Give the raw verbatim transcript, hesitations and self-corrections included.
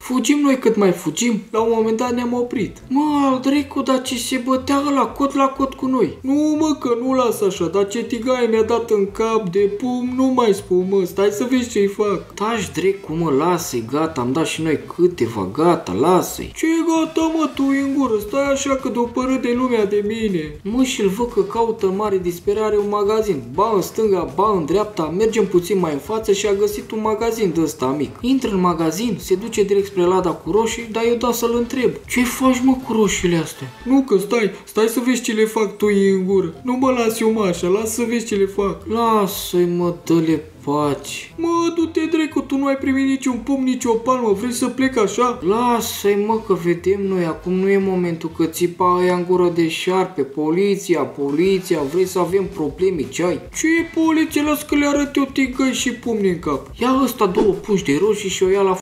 Fugim noi cât mai fugim, la un moment dat ne-am oprit. Mă, al dracu, dar ce se bătea ăla cot la cot cu noi. Nu mă, că nu las așa, dar ce tigaie mi-a dat în cap de pum, nu mai spun, mă, stai să vezi ce-i fac. Taci dracu, mă, lasă-i, gata, am dat și noi câteva, gata, lasă-i. Ce gata, mă, tu în gură, stai așa că după râde lumea de mine. Mă, și-l văd că caută în mare disperare un magazin, ba în stânga, ba în dreapta, mergem puțin mai în față și a găsit un magazin de ăsta mic. Intră în magazin, se duce direct spre lada cu roșii, dar eu da să-l întreb. Ce faci, mă, cu roșiile astea? Nu, că stai, stai să vezi ce le fac tu în gură. Nu mă las eu, mă, așa, lasă să vezi ce le fac. Lasă-i, mă, dă-le pace. Mă, du-te, dracu, tu nu ai primit niciun pumn, nici o palmă, vrei să plec așa? Lasă-i, mă, că vedem noi, acum nu e momentul că țipa aia în gură de șarpe. Poliția, poliția, vrei să avem probleme, ce ai? Ce e poliția? Las că le arăt eu tigăi și pumni în cap. Ia ăsta două pungi de roșii și o ia la